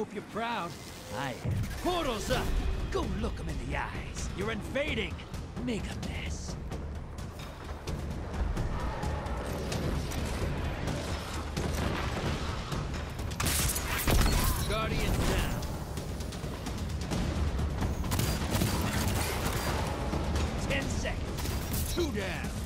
Hope you're proud. I am. Portal's up! Go look him in the eyes. You're invading. Make a mess. Guardian down. 10 seconds. 2 down.